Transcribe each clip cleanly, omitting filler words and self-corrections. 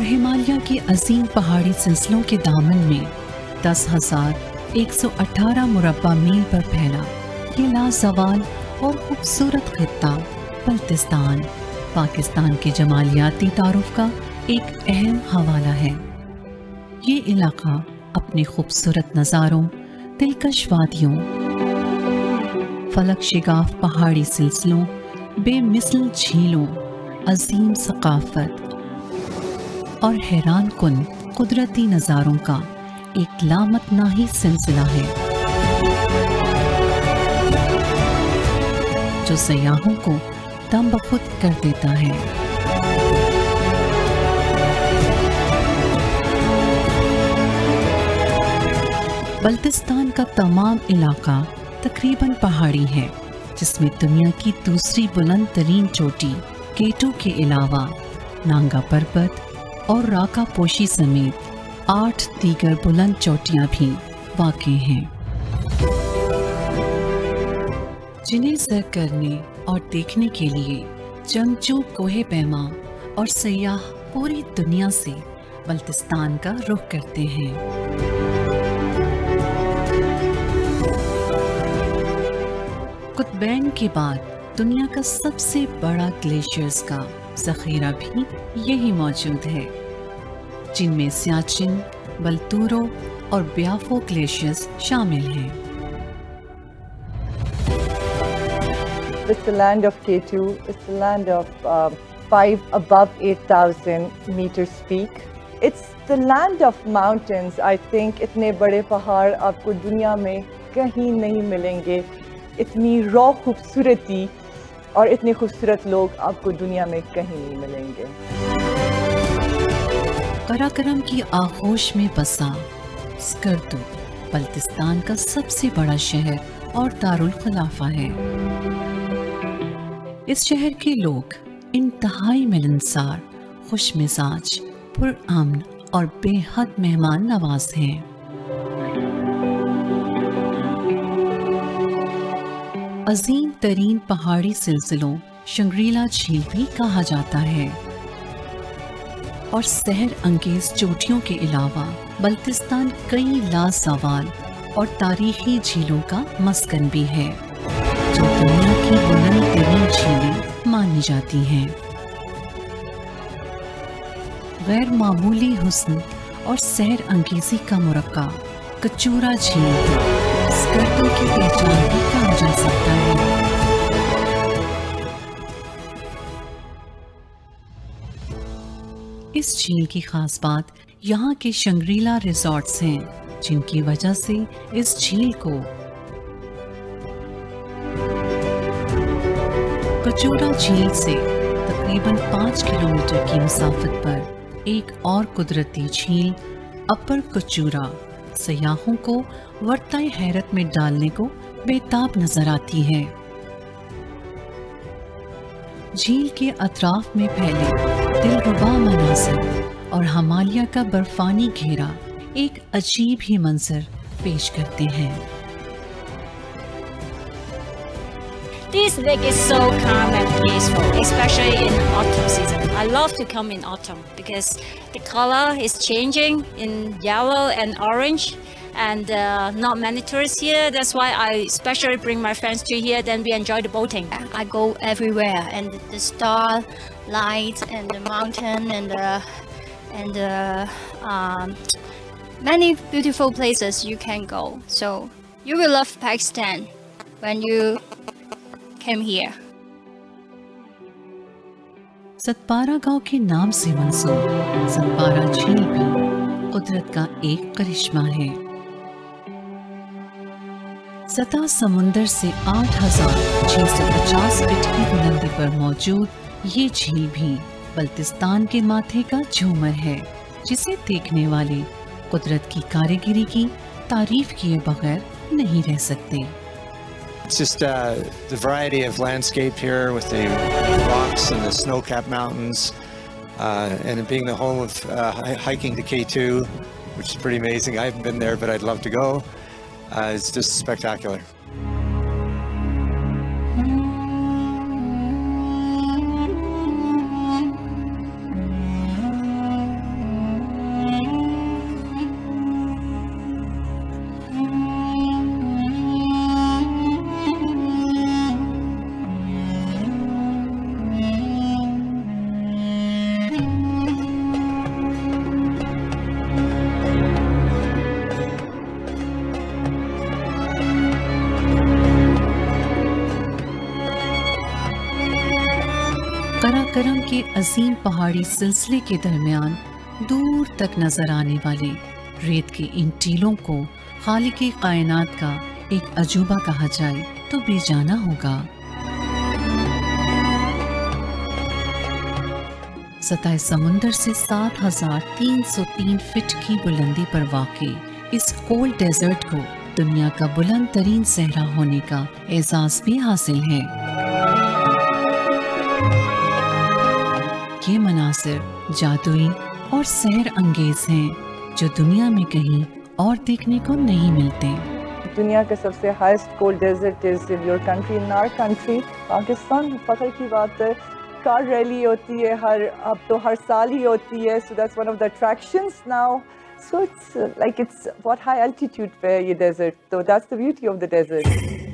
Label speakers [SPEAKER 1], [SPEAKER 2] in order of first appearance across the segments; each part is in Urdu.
[SPEAKER 1] हिमालय के अजीम पहाड़ी सिलसिलों के दामन में 10,118 मुरब्बा मील पर फैला ये लाजवाल और खूबसूरत खित्ता बल्तिस्तान पाकिस्तान के जमालियाती तारुफ का एक अहम हवाला है। ये इलाका अपने खूबसूरत नज़ारों, दिलकश वादियों, फलक शिगाफ पहाड़ी सिलसिलों, बेमिसल झीलों, अजीम सकाफत और हैरान कुन कुदरती नज़ारों का एक लामतनाही सिलसिला है जो सयाहों को दम बखुद कर देता है। बल्तिस्तान का तमाम इलाका तकरीबन पहाड़ी है, जिसमें दुनिया की दूसरी बुलंद तरीन चोटी K2 के अलावा नांगा पर्वत और राका पोशी समेत 8 दीगर बुलंद चोटियां भी वाक़ई हैं, जिन्हें सर करने और देखने के लिए जंगजू कोहे पैमा और सयाह पूरी दुनिया से बल्तिस्तान का रुख करते हैं। कुतुबैन के बाद दुनिया का सबसे बड़ा ग्लेशियर्स का ज़ख़ीरा भी यही मौजूद है, जिनमें सियाचिन, बल्तूरो और ब्याफो ग्लेशियर्स शामिल हैं।
[SPEAKER 2] It's the land of K2. It's the land of 5 above 8,000 meters peak. It's the land of mountains. I think इतने बड़े पहाड़ आपको दुनिया में कहीं नहीं मिलेंगे। इतनी रॉ खूबसूरती और इतने खूबसूरत लोग आपको दुनिया में कहीं नहीं मिलेंगे।
[SPEAKER 1] कराकरम की आगोश में बसा स्कर्दू बल्तिस्तान का सबसे बड़ा शहर और दारुल खिलाफा है। इस शहर के लोग इंतहाई मिलनसार, खुश मिजाज, पुरअमन और बेहद मेहमान नवाज हैं। अजीम तरीन पहाड़ी सिलसिलों शंग्रीला झील भी कहा जाता है और सहर अंगेज चोटियों के अलावा बल्तिस्तान कई लाजवाल और तारीखी झीलों का मस्कन भी है, जो दुनिया की बुलंद तरीन झीलें मानी जाती हैं। गैर मामूली हुस्न और सहर अंगेजी का मुरक्का कचूरा झील स्कर्दू की पहचान भी कहा जा सकता है। इस झील की खास बात यहाँ के शंग्रीला रिजॉर्ट्स हैं, जिनकी वजह से इस झील को कचूरा झील से तकरीबन 5 किलोमीटर की मुसाफत पर एक और कुदरती झील अपर कचूरा सयाहों को वर्ताए हैरत में डालने को बेताब नजर आती है। झील के अतराफ में फैले दिलरुबा मनाज़िर और हिमालय का बर्फानी घेरा एक अजीब ही मंजर पेश करते हैं।
[SPEAKER 3] This lake is so calm and peaceful, especially in autumn season. I love to come in autumn because the color is changing in yellow and orange, and not many tourists here. That's why I especially bring my friends to here. Then we enjoy the boating.
[SPEAKER 4] I go everywhere, and the star light and the mountain and many beautiful places you can go. So you will love Pakistan when you came here.
[SPEAKER 1] Satpara गांव के नाम से मंसूब सतपारा झील भी कुदरत का एक करिश्मा है। सतह समुंदर से 8,650 फीट की बुलंदी पर मौजूद ये झील भी बल्तिस्तान के माथे का झूमर है, जिसे देखने वाले कुदरत की कारीगरी की तारीफ किए बगैर नहीं रह सकते।
[SPEAKER 5] It's just the variety of landscape here with the rocks and the snow-capped mountains, and it being the home of hiking to K2, which is pretty amazing. I haven't been there, but I'd love to go. It's just spectacular.
[SPEAKER 1] Karakoram کے عظیم پہاڑی سلسلے کے درمیان دور تک نظر آنے والے ریت کے ان ٹیلوں کو خالق کائنات کا ایک عجوبہ کہا جائے تو بے جانا ہوگا۔ سطح سمندر سے 7303 فٹ کی بلندی پر واقع اس کولڈ ڈیزرٹ کو دنیا کا بلند ترین صحرا ہونے کا اعزاز بھی حاصل ہے۔ یہ مناظر جادوئی اور سحر انگیز ہیں جو دنیا میں کہیں اور دیکھنے کو نہیں ملتے۔
[SPEAKER 2] دنیا کا سب سے highest cold desert is in your country, in our country Pakistan. فخر کی بات ہے، کار ریلی ہوتی ہے اب تو ہر سال ہی ہوتی ہے، so that's one of the attractions now. So it's like it's what high altitude پہ یہ desert, so that's the beauty of the desert.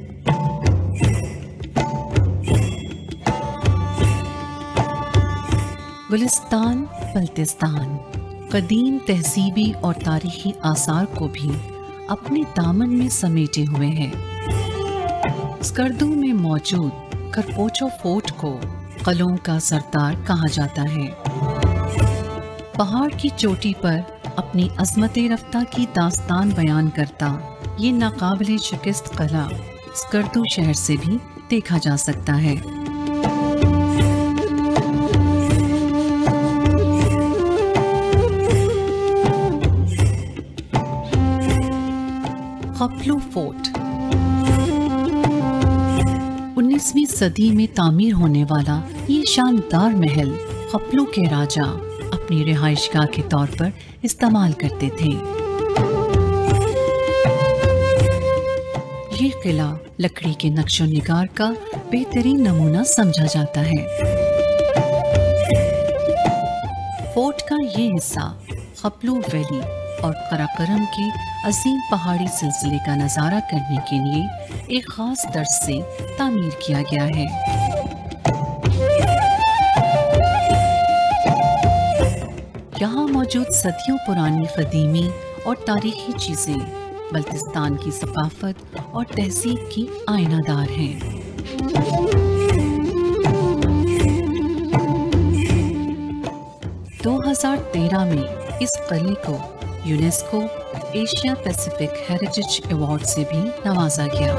[SPEAKER 1] گلستان بلتستان قدیم تہذیبی اور تاریخی آثار کو بھی اپنے دامن میں سمیٹے ہوئے ہے۔ اسکردو میں موجود کرپوچو فورٹ کو قلعوں کا سردار کہا جاتا ہے۔ پہاڑ کی چوٹی پر اپنی عظمت رفتہ کی داستان بیان کرتا یہ ناقابل شکست قلعہ اسکردو شہر سے بھی دیکھا جا سکتا ہے۔ خپلو فورٹ 19ویں صدی میں تعمیر ہونے والا یہ شاندار محل خپلو کے راجہ اپنی رہائش گاہ کے طور پر استعمال کرتے تھے۔ یہ قلعہ لکڑی کے نقش و نگار کا بہترین نمونہ سمجھا جاتا ہے۔ فورٹ کا یہ حصہ خپلو ویلی اور قراقرم کے عظیم پہاڑی سلسلے کا نظارہ کرنے کے لیے ایک خاص طرز سے تعمیر کیا گیا ہے۔ یہاں موجود صدیوں پرانی قدیمی اور تاریخی چیزیں بلتستان کی ثقافت اور تہذیب کی آئینہ دار ہیں۔ 2013 میں اس قلعے کو UNESCO Asia Pacific heritage award سے بھی نوازا گیا۔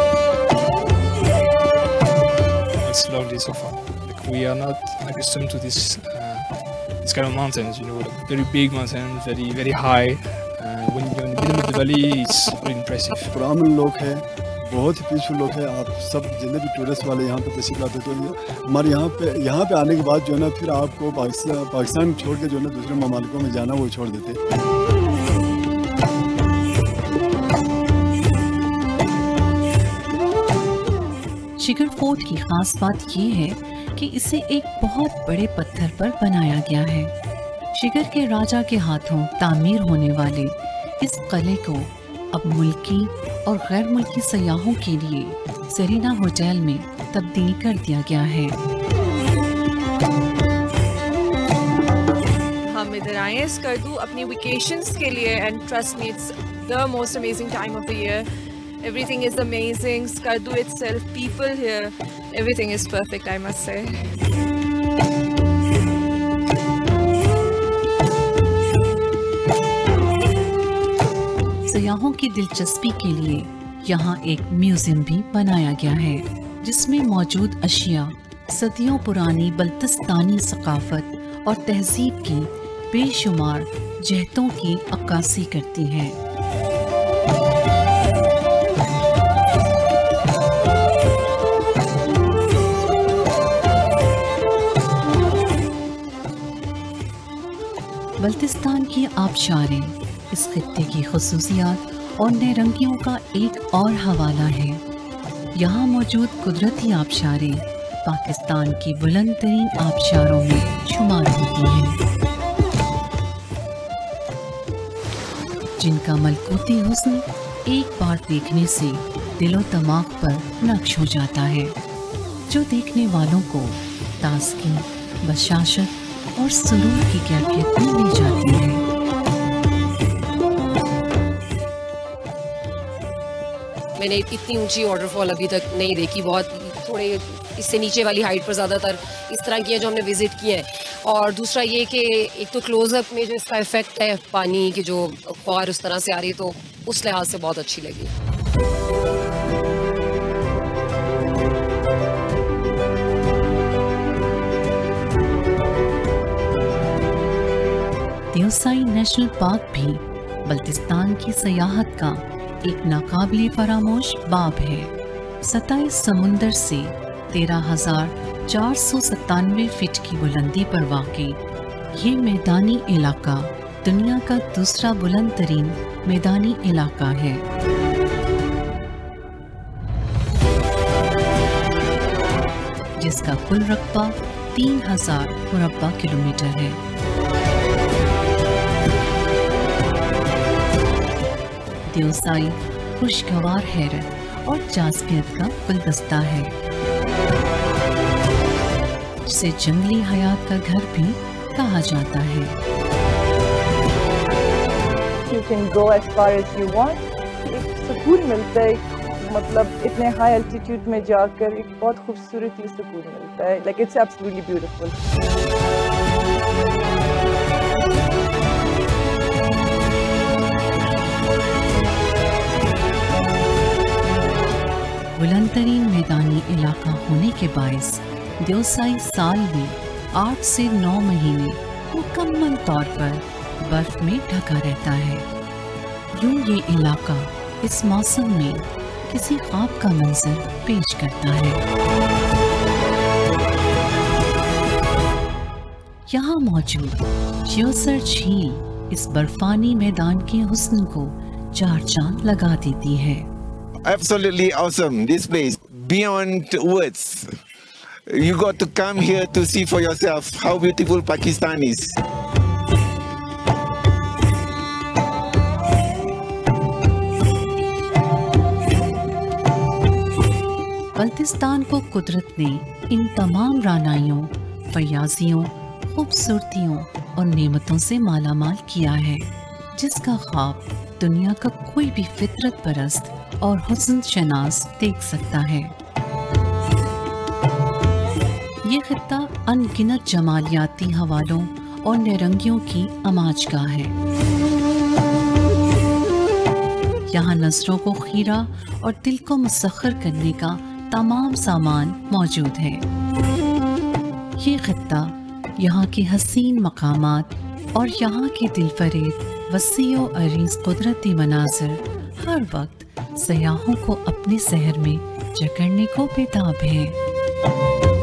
[SPEAKER 6] It's lovely so far. Like we are not accustomed to this kind of mountains, you know, like very big mountains, very high. When you're in the middle of the valley, it's really impressive.
[SPEAKER 7] پرامن لوگ ہے، بہت ہی پیسفل لوگ ہیں۔ آپ سب جتنے بھی ٹورسٹ والے یہاں پہ تشریف لاتے تو ہمارے یہاں پہ آنے کے بعد جو ہے نا پھر آپ کو پاکستان چھوڑ کے جو ہے نا دوسرے ممالکوں میں جانا وہ چھوڑ دیتے۔
[SPEAKER 1] شگر فورٹ کی خاص بات یہ ہے کہ اسے ایک بہت بڑے پتھر پر بنایا گیا ہے۔ شگر کے راجہ کے ہاتھوں تعمیر ہونے والے اس قلعے کو اب ملکی اور غیر ملکی سیاحوں کے لیے سرینا ہوٹل میں تبدیل کر دیا گیا ہے۔
[SPEAKER 8] ہم ادھر آئے ہیں اسکردو اپنی ویکیشنز کے لیے and trust me it's the most amazing time of the year. Everything is amazing. Skardu itself, people here, everything is perfect, I must say.
[SPEAKER 1] سیاحوں کی دلچسپی کے لیے یہاں ایک میوزیم بھی بنایا گیا ہے جس میں موجود اشیاء صدیوں پرانی بلتستانی ثقافت اور تہذیب کی بے شمار جہتوں کی عکاسی کرتی ہیں۔ بلتستان کی آبشاریں اس خطے کی خصوصیات اور نئے رنگیوں کا ایک اور حوالہ ہے۔ یہاں موجود قدرتی آبشاریں پاکستان کی بلند ترین آبشاروں میں شمار ہوتی ہیں، جن کا ملکوتی حسن ایک بار دیکھنے سے دل و دماغ پر نقش ہو جاتا ہے، جو دیکھنے والوں کو تازگی، بشاشت اور سرور کی کیفیت میں لے جاتی ہے۔
[SPEAKER 9] میں نے اتنی اونچی واٹر فال ابھی تک نہیں دیکھی. بہت تھوڑے اس سے نیچے والی ہائٹ پر زیادہ تر اس طرح کی ہیں جو ہم نے وزٹ کی ہیں. اور دوسرا یہ کہ ایک تو کلوز اپ میں جو اس کا افیکٹ ہے پانی کی جو فوار اس طرح سے آ رہی ہے تو اس لحاظ سے بہت اچھی لگی.
[SPEAKER 1] دیوسائی نیشنل پارک بھی بلتستان کی سیاحت کا ایک ناقابل فراموش باب ہے. 27 سمندر سے 13,497 فٹ کی بلندی پر واقع یہ میدانی علاقہ دنیا کا دوسرا بلند ترین میدانی علاقہ ہے. جس کا کل رقبہ 3,000 مربع کلومیٹر ہے. دیوسائی خوشگوار حیرت اور جاذبیت کا گلدستہ ہے جسے جنگلی حیات کا گھر بھی کہا جاتا ہے.
[SPEAKER 2] You can go as far as you want. ایک سکون ملتا ہے, مطلب اتنے ہائی الٹیٹیوڈ میں جا کر ایک بہت خوبصورت ہی سکون ملتا ہے. Like it's absolutely beautiful.
[SPEAKER 1] بلند ترین میدانی علاقہ ہونے کے باعث دیوسائی سال میں 8 سے 9 مہینے مکمل طور پر برف میں ڈھکا رہتا ہے. یوں یہ علاقہ اس موسم میں کسی خواب کا منظر پیش کرتا ہے. یہاں موجود جیوسر جھیل اس برفانی میدان کے حسن کو 4 چاند لگا دیتی ہے.
[SPEAKER 10] Absolutely awesome, this place, beyond words. You got to come here to see for yourself how beautiful Pakistan is.
[SPEAKER 1] Baltistan کو قدرت نے ان تمام رانائیوں، فیاضیوں، خوبصورتیوں اور نعمتوں سے مالا مال کیا ہے جس کا خواب دنیا کا کوئی بھی فطرت پرست اور حسن شناس دیکھ سکتا ہے. یہ خطہ ان گنت جمالیاتی حوالوں اور نیرنگیوں کی اماج گاہ ہے. یہاں نظروں کو خیرہ اور دل کو مسخر کرنے کا تمام سامان موجود ہے. یہ خطہ یہاں کے حسین مقامات اور یہاں کے دل فریب وسیع و عریض قدرتی مناظر ہر وقت سیاحوں کو اپنے سحر میں جکڑنے کو بے تاب ہے.